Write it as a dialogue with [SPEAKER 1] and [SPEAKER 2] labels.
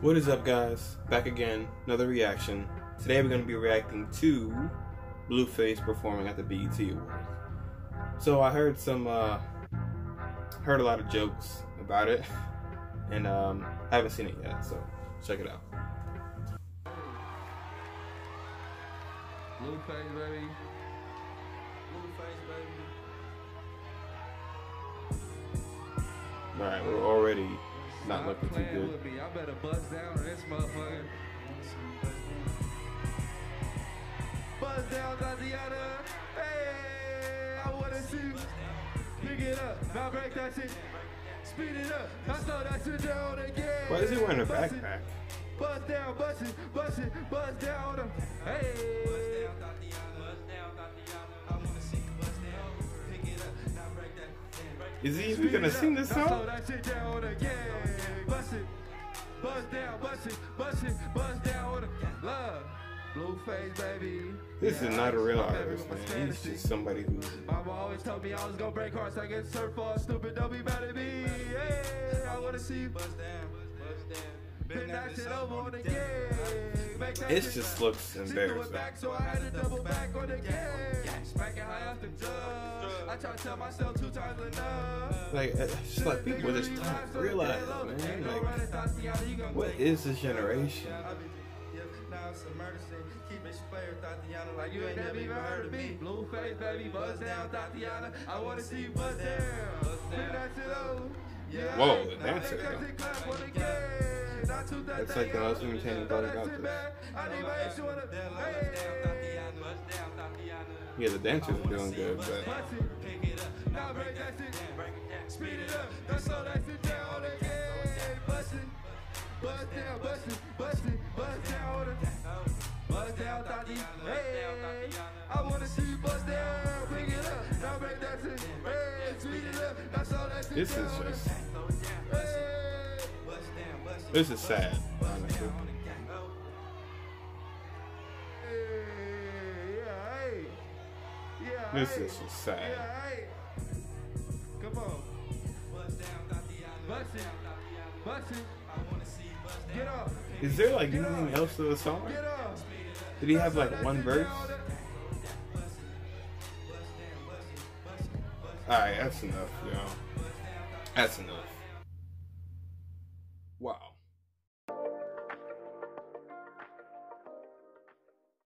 [SPEAKER 1] What is up, guys? Back again, another reaction. Today we're going to be reacting to BlueFace performing at the BET Awards. So I heard a lot of jokes about it, and I haven't seen it yet, so check it out.
[SPEAKER 2] BlueFace, baby. BlueFace, baby.
[SPEAKER 1] Alright, we're already not looking too good.
[SPEAKER 2] With me. I better bust down on this motherfucker. Bust down, Tatiana. Hey, I wanna see you. Pick it up, now break that shit. Speed it up, I slow that shit down again.
[SPEAKER 1] Why is he wearing a backpack?
[SPEAKER 2] Bust down, bust it, bust it, bust down. Hey. Bust down, Tatiana. Bust down, Tatiana. I wanna see you bust down. Pick it up, now break that.
[SPEAKER 1] Is he even gonna sing this song?
[SPEAKER 2] Slow that shit down again. Bust it, bust down, bust it, bust it, bust down. Love, BlueFace, baby.
[SPEAKER 1] This is not a real artist, man. He's just somebody who.
[SPEAKER 2] Mama always told me I was gonna break hearts. I get surf all stupid. Don't be mad at me. Hey, I wanna see you bust down, bust down. Been that shit over on the game.
[SPEAKER 1] It just looks embarrassing.
[SPEAKER 2] So I had to double back on the game. Smacking high off the drugs. I try to tell myself 2 times enough.
[SPEAKER 1] Like, it's just like people just don't realize, man. Like, what is this generation?
[SPEAKER 2] Now it's a murder scene. Keep it square, Tatiana, like you ain't never even heard of me. BlueFace, baby, buzz down, Tatiana. I wanna see you buzz down. Been that shit over. Yeah.
[SPEAKER 1] Whoa, the dancer, that's like the most entertaining part about this. Yeah, the dancers are doing good, but
[SPEAKER 2] I wanna see you bust down, bring it up, now break that shit, hey, speed it up, that's all that shit.
[SPEAKER 1] This is just, this is sad, honestly. This is just sad.
[SPEAKER 2] Come on. Bust it. Bust it. Get off.
[SPEAKER 1] Is there like anything else to the song? Did he have like one verse? Alright, that's enough, yo. That's enough.